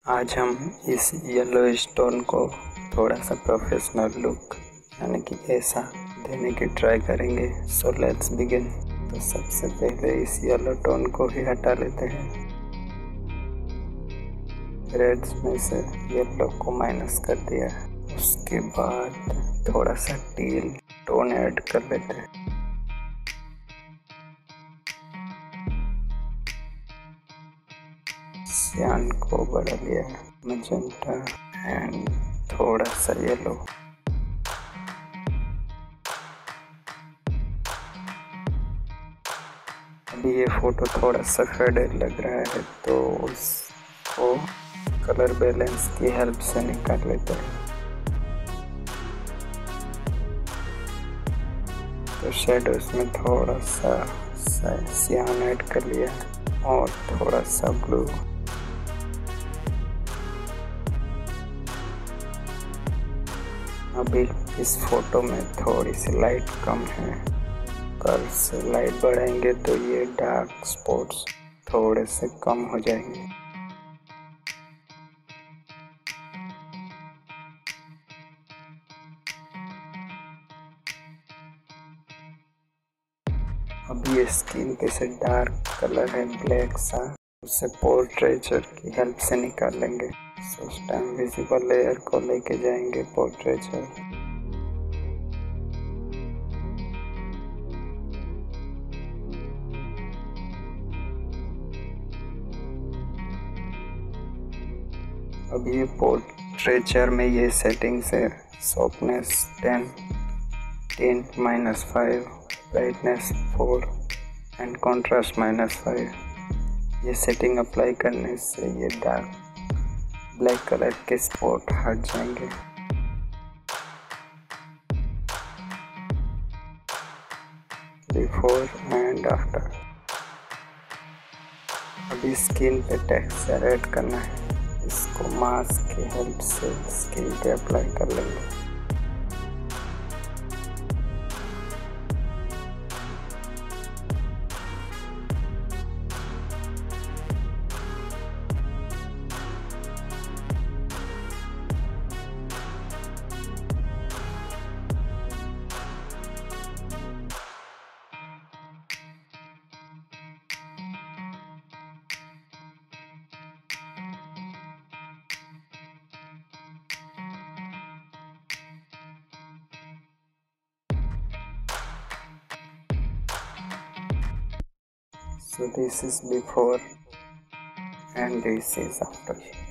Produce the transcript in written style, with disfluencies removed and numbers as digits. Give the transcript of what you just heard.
आज हम इस येलो स्टोन को थोड़ा सा प्रोफेशनल लुक यानी कि ऐसा देने की ट्राई करेंगे। So let's begin. तो सबसे पहले इस येलो टोन को ही हटा लेते हैं। रेड्स में से येलो को माइनस कर दिया। उसके बाद थोड़ा सा टील टोन ऐड कर लेते हैं। सियान को बढ़ा लिया, मैजेंटा एंड थोड़ा सा येलो। अभी ये फोटो थोड़ा सा फेडेड लग रहा है तो उसको कलर बैलेंस की हेल्प से निकाल लेते हैं। तो शेडोज में थोड़ा सा सियान ऐड कर लिया और थोड़ा सा ब्लू। अभी इस फोटो में थोड़ी सी लाइट कम है, कल से लाइट बढ़ाएंगे तो ये डार्क स्पॉट्स थोड़े से कम हो जाएंगे। अभी ये स्किन पे से डार्क कलर है ब्लैक सा, उससे पोर्ट्रेचर की हेल्प से निकाल लेंगे। सो उस टाइम विजिबल लेयर को लेके जाएंगे पोर्ट्रेचर। अभी ये पोर्ट्रेचर में ये सेटिंग्स है। Softness 10, tint -5, brightness 4 and contrast -5। ये सेटिंग अप्लाई करने से ये डार्क ब्लैक कलर के स्पॉट हट जाएंगे। Before and after. अभी स्किन पे टेक्सचर ऐड करना है। इसको मास्क की हेल्प से स्किन पे अप्लाई कर लेंगे। So this is before and this is after.